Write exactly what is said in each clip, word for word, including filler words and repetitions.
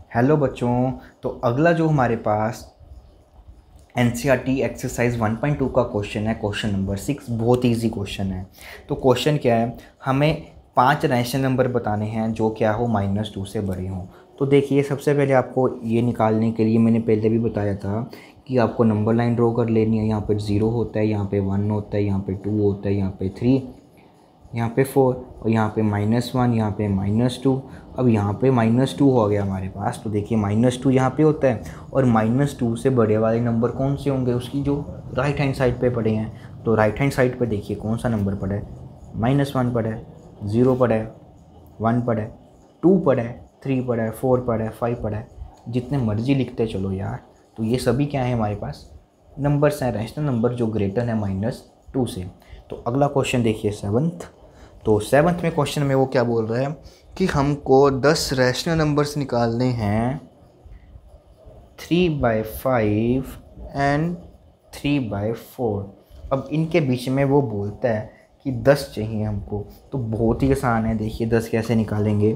Hello बच्चों। तो अगला जो हमारे पास NCERT exercise one point two का क्वेश्चन है, क्वेश्चन नंबर सिक्स। बहुत इजी क्वेश्चन है। तो क्वेश्चन क्या है, हमें पांच रैशनल नंबर बताने हैं जो क्या हो माइनस टू से बड़े हों। तो देखिए, सबसे पहले आपको ये निकालने के लिए मैंने पहले भी बताया था कि आपको नंबर लाइन ड्रॉ कर लेनी है। यहाँ पर ज़ीरो होता है, यहाँ पे वन होता है, यहाँ पे टू होता है, यहाँ पे थ्री, यहाँ पे फोर, और यहाँ पे माइनस वन, यहाँ पे माइनस टू। अब यहाँ पे माइनस टू हो गया हमारे पास। तो देखिए, माइनस टू यहाँ पे होता है, और माइनस टू से बड़े वाले नंबर कौन से होंगे, उसकी जो राइट हैंड साइड पे पड़े हैं। तो राइट हैंड साइड पे देखिए कौन सा नंबर पड़ा है, माइनस वन पड़ा है, ज़ीरो पड़ा है, वन पड़ा है, टू पड़ा है, थ्री पड़ा है, फोर पड़ा है, फाइव पड़ा है। जितने मर्जी लिखते चलो यार। तो ये सभी क्या है हमारे पास, नंबर्स हैं, रैशनल नंबर जो ग्रेटर है माइनस टू से। तो अगला क्वेश्चन देखिए, सेवन्थ। तो सेवन्थ में क्वेश्चन में वो क्या बोल रहा है कि हमको दस रैशनल नंबर्स निकालने हैं, three by five and three by four. अब इनके बीच में वो बोलता है कि दस चाहिए हमको। तो बहुत ही आसान है, देखिए दस कैसे निकालेंगे।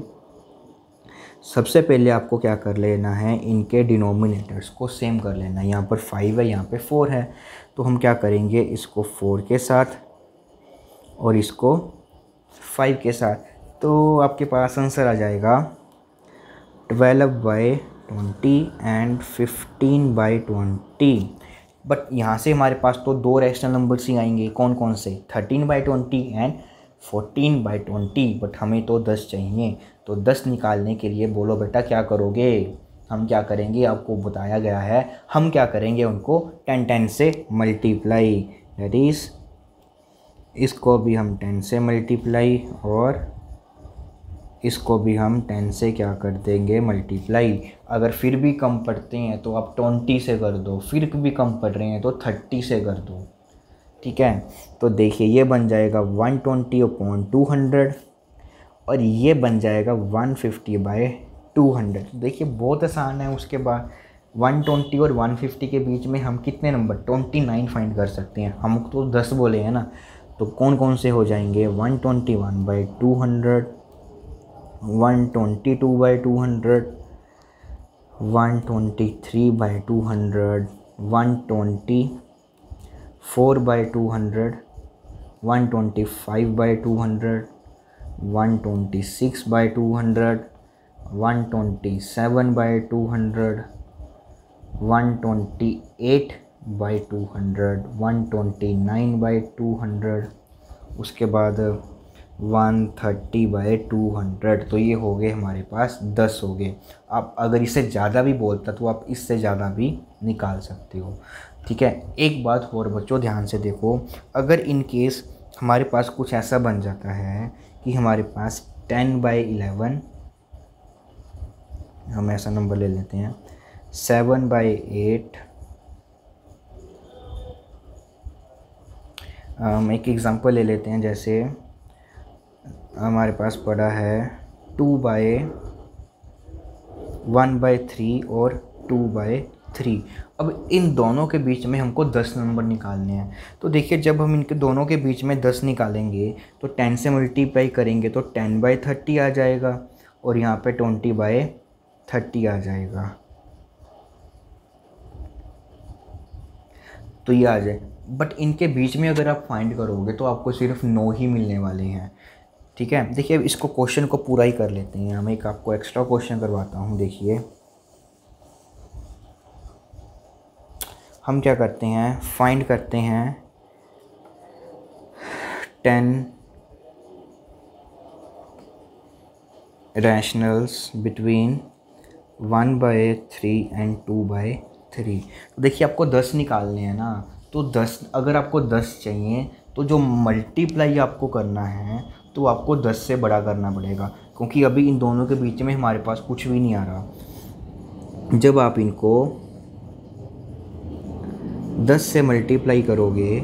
सबसे पहले आपको क्या कर लेना है, इनके डिनोमिनेटर्स को सेम कर लेना है। यहाँ पर फाइव है, यहाँ पे फोर है। तो हम क्या करेंगे, इसको फोर के साथ और इसको फाइव के साथ। तो आपके पास आंसर आ जाएगा twelve by twenty and fifteen by twenty. But यहाँ से हमारे पास तो दो रैशनल नंबर्स ही आएंगे, कौन कौन से, thirteen by twenty and fourteen by twenty. But हमें तो दस चाहिए। तो दस निकालने के लिए बोलो बेटा क्या करोगे, हम क्या करेंगे, आपको बताया गया है हम क्या करेंगे, उनको टेन टेन से मल्टीप्लाई। दैट इज़ इसको भी हम टेन से मल्टीप्लाई और इसको भी हम टेन से क्या कर देंगे, मल्टीप्लाई। अगर फिर भी कम पड़ते हैं तो आप ट्वेंटी से कर दो, फिर भी कम पड़ रहे हैं तो थर्टी से कर दो। ठीक है। तो देखिए ये बन जाएगा one twenty upon two hundred, और ये बन जाएगा one fifty by two hundred. देखिए बहुत आसान है। उसके बाद वन ट्वेंटी और वन फिफ्टी के बीच में हम कितने नंबर, ट्वेंटी नाइन फाइंड कर सकते हैं। हम तो दस बोले हैं ना, तो कौन कौन से हो जाएंगे, one twenty one by two hundred, one twenty two by two hundred, one twenty three by two hundred, one twenty four by two hundred, one twenty five by two hundred, one twenty six by two hundred, one twenty seven by two hundred, one twenty eight by two hundred, one twenty nine by two hundred, उसके बाद one thirty by two hundred. तो ये हो गए हमारे पास दस हो गए। आप अगर इससे ज़्यादा भी बोलता तो आप इससे ज़्यादा भी निकाल सकते हो। ठीक है। एक बात और बच्चों ध्यान से देखो, अगर इन केस हमारे पास कुछ ऐसा बन जाता है कि हमारे पास टेन बाई इलेवन, हम ऐसा नंबर ले लेते हैं, सेवन बाई एट, हम एक एग्ज़ाम्पल ले लेते हैं, जैसे हमारे पास पड़ा है two by one by three और टू बाई थ्री। अब इन दोनों के बीच में हमको दस नंबर निकालने हैं। तो देखिए जब हम इनके दोनों के बीच में दस निकालेंगे तो टेन से मल्टीप्लाई करेंगे तो टेन बाई थर्टी आ जाएगा, और यहाँ पे ट्वेंटी बाई थर्टी आ जाएगा। तो ये आ जाए। बट इनके बीच में अगर आप फाइंड करोगे तो आपको सिर्फ नौ ही मिलने वाले हैं। ठीक है। देखिए अब इसको क्वेश्चन को पूरा ही कर लेते हैं। हम एक आपको एक्स्ट्रा क्वेश्चन करवाता हूँ। देखिए हम क्या करते हैं, फाइंड करते हैं ten rationals between one by three and two by three. तो देखिए आपको दस निकालने हैं ना, तो दस, अगर आपको दस चाहिए तो जो मल्टीप्लाई आपको करना है तो आपको दस से बड़ा करना पड़ेगा, क्योंकि अभी इन दोनों के बीच में हमारे पास कुछ भी नहीं आ रहा। जब आप इनको दस से मल्टीप्लाई करोगे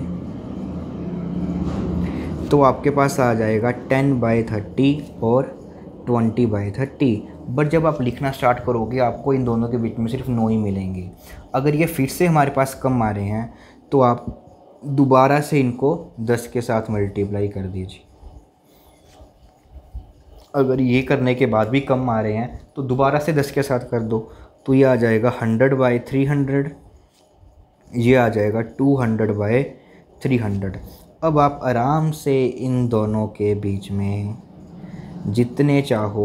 तो आपके पास आ जाएगा टेन बाई थर्टी और ट्वेंटी बाई थर्टी। बट जब आप लिखना स्टार्ट करोगे आपको इन दोनों के बीच में सिर्फ नौ ही मिलेंगे। अगर ये फिर से हमारे पास कम आ रहे हैं तो आप दोबारा से इनको दस के साथ मल्टीप्लाई कर दीजिए। अगर ये करने के बाद भी कम आ रहे हैं तो दोबारा से दस के साथ कर दो, तो ये आ जाएगा हंड्रेड बाई थ्री हंड्रेड, ये आ जाएगा two hundred by three hundred. अब आप आराम से इन दोनों के बीच में जितने चाहो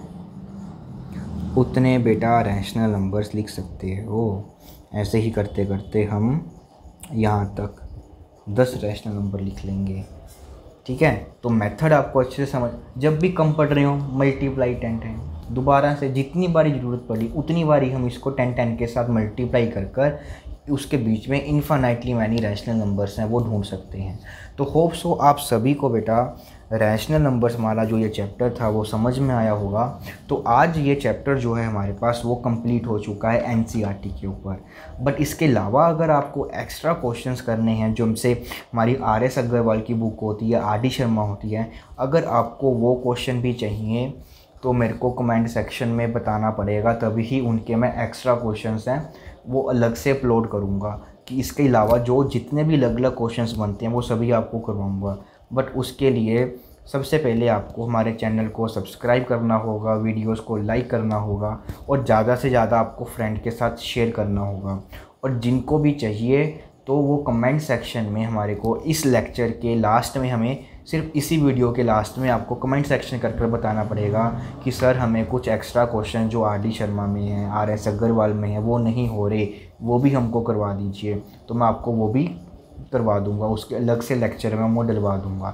उतने बेटा रैशनल नंबर्स लिख सकते हो। ऐसे ही करते करते हम यहाँ तक दस रैशनल नंबर लिख लेंगे, ठीक है। तो मेथड आपको अच्छे से समझ, जब भी कम पढ़ रहे हो मल्टीप्लाई टेन टेन, दोबारा से जितनी बारी ज़रूरत पड़ी उतनी बारी हम इसको टेन टेन के साथ मल्टीप्लाई कर कर उसके बीच में इन्फानाइटली मैनी रैशनल नंबर्स हैं वो ढूंढ सकते हैं। तो होप सो आप सभी को बेटा रैशनल नंबर्स हमारा जो ये चैप्टर था वो समझ में आया होगा। तो आज ये चैप्टर जो है हमारे पास वो कंप्लीट हो चुका है एनसीईआरटी के ऊपर। बट इसके अलावा अगर आपको एक्स्ट्रा क्वेश्चंस करने हैं जो हमसे हमारी आर एस अग्रवाल की बुक होती है, आर डी शर्मा होती है, अगर आपको वो क्वेश्चन भी चाहिए तो मेरे को कमेंट सेक्शन में बताना पड़ेगा, तभी ही उनके मैं एक्स्ट्रा क्वेश्चंस हैं वो अलग से अपलोड करूँगा। कि इसके अलावा जो जितने भी अलग अलग क्वेश्चंस बनते हैं वो सभी आपको करवाऊँगा। बट उसके लिए सबसे पहले आपको हमारे चैनल को सब्सक्राइब करना होगा, वीडियोस को लाइक करना होगा और ज़्यादा से ज़्यादा आपको फ्रेंड के साथ शेयर करना होगा। और जिनको भी चाहिए तो वो कमेंट सेक्शन में हमारे को इस लेक्चर के लास्ट में, हमें सिर्फ इसी वीडियो के लास्ट में आपको कमेंट सेक्शन कर कर बताना पड़ेगा कि सर हमें कुछ एक्स्ट्रा क्वेश्चन जो आर डी शर्मा में है, आर एस अग्रवाल में है वो नहीं हो रहे, वो भी हमको करवा दीजिए। तो मैं आपको वो भी करवा दूंगा, उसके अलग से लेक्चर में वो डलवा दूंगा।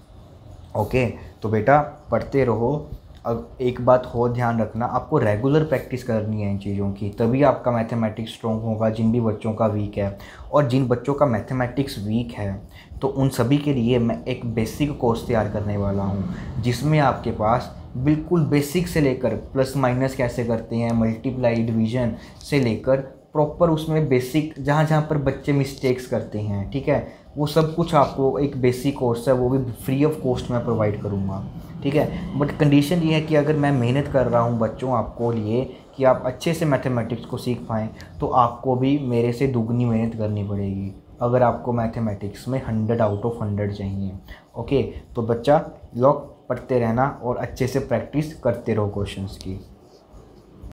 ओके, तो बेटा पढ़ते रहो। अब एक बात हो ध्यान रखना, आपको रेगुलर प्रैक्टिस करनी है इन चीज़ों की, तभी आपका मैथमेटिक्स स्ट्रॉन्ग होगा। जिन भी बच्चों का वीक है और जिन बच्चों का मैथमेटिक्स वीक है तो उन सभी के लिए मैं एक बेसिक कोर्स तैयार करने वाला हूँ, जिसमें आपके पास बिल्कुल बेसिक से लेकर प्लस माइनस कैसे करते हैं, मल्टीप्लाई डिवीज़न से लेकर प्रॉपर उसमें बेसिक जहाँ जहाँ पर बच्चे मिस्टेक्स करते हैं, ठीक है, वो सब कुछ आपको एक बेसिक कोर्स है वो भी फ्री ऑफ कॉस्ट में प्रोवाइड करूँगा, ठीक है। बट कंडीशन ये है कि अगर मैं मेहनत कर रहा हूँ बच्चों आपको लिए कि आप अच्छे से मैथमेटिक्स को सीख पाएँ, तो आपको भी मेरे से दुगनी मेहनत करनी पड़ेगी अगर आपको मैथमेटिक्स में हंड्रेड आउट ऑफ हंड्रेड चाहिए। ओके, तो बच्चा लोग पढ़ते रहना और अच्छे से प्रैक्टिस करते रहो क्वेश्चंस की।